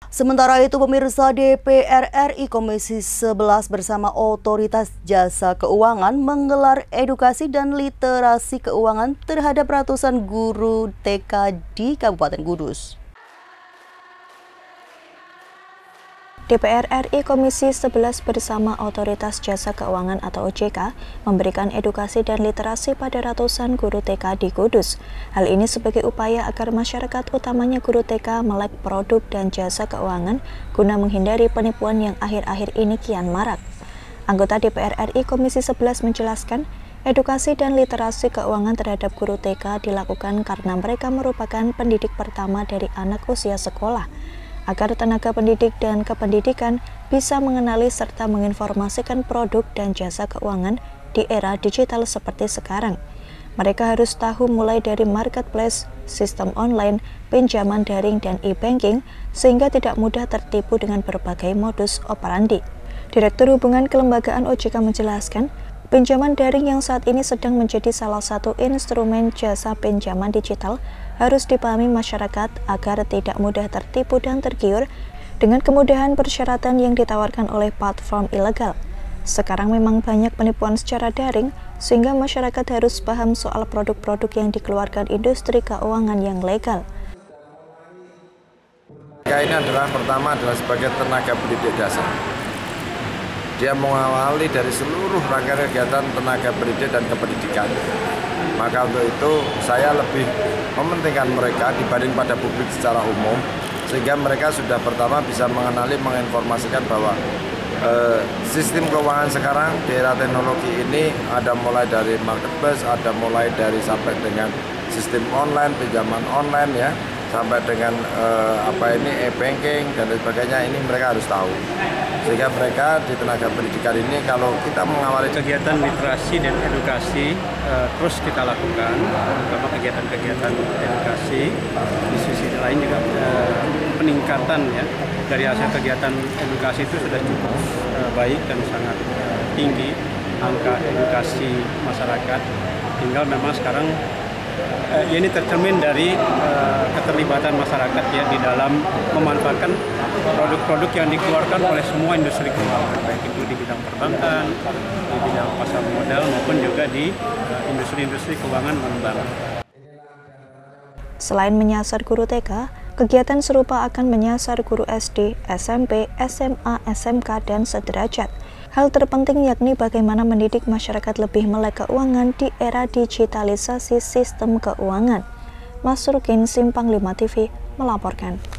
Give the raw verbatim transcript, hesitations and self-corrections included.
Sementara itu, pemirsa, D P R R I Komisi sebelas bersama Otoritas Jasa Keuangan menggelar edukasi dan literasi keuangan terhadap ratusan guru T K di Kabupaten Kudus. D P R R I Komisi sebelas bersama Otoritas Jasa Keuangan atau O J K memberikan edukasi dan literasi pada ratusan guru T K di Kudus. Hal ini sebagai upaya agar masyarakat, utamanya guru T K, melek produk dan jasa keuangan guna menghindari penipuan yang akhir-akhir ini kian marak. Anggota D P R R I Komisi sebelas menjelaskan, edukasi dan literasi keuangan terhadap guru T K dilakukan karena mereka merupakan pendidik pertama dari anak usia sekolah, agar tenaga pendidik dan kependidikan bisa mengenali serta menginformasikan produk dan jasa keuangan di era digital seperti sekarang. Mereka harus tahu mulai dari marketplace, sistem online, pinjaman daring, dan e-banking, sehingga tidak mudah tertipu dengan berbagai modus operandi. Direktur Hubungan Kelembagaan O J K menjelaskan, pinjaman daring yang saat ini sedang menjadi salah satu instrumen jasa pinjaman digital harus dipahami masyarakat agar tidak mudah tertipu dan tergiur dengan kemudahan persyaratan yang ditawarkan oleh platform ilegal. Sekarang memang banyak penipuan secara daring, sehingga masyarakat harus paham soal produk-produk yang dikeluarkan industri keuangan yang legal. Ini adalah pertama adalah sebagai tenaga pendidik dasar. Dia mengawali dari seluruh rangkaian kegiatan tenaga pendidik dan kependidikan. Maka untuk itu saya lebih mementingkan mereka dibanding pada publik secara umum, sehingga mereka sudah pertama bisa mengenali, menginformasikan bahwa eh, sistem keuangan sekarang di era teknologi ini ada mulai dari marketplace, ada mulai dari sampai dengan sistem online, pinjaman online ya, sampai dengan eh, apa ini e-banking dan sebagainya, ini mereka harus tahu. Sehingga mereka di tenaga pendidikan ini, kalau kita mengawali kegiatan literasi dan edukasi uh, terus kita lakukan, terutama kegiatan-kegiatan edukasi. Di sisi lain juga uh, peningkatan ya dari hasil kegiatan edukasi itu sudah cukup uh, baik dan sangat uh, tinggi angka edukasi masyarakat. Tinggal memang sekarang uh, ya ini tercermin dari uh, keterlibatan masyarakat ya di dalam memanfaatkan produk-produk yang dikeluarkan oleh semua industri keuangan, baik itu di bidang perbankan, di bidang pasar modal, maupun juga di industri-industri uh, keuangan non-bank. Selain menyasar guru T K, kegiatan serupa akan menyasar guru S D, S M P, S M A, S M K, dan sederajat. Hal terpenting yakni bagaimana mendidik masyarakat lebih melek keuangan di era digitalisasi sistem keuangan. Mas Rukin, Simpang lima T V, melaporkan.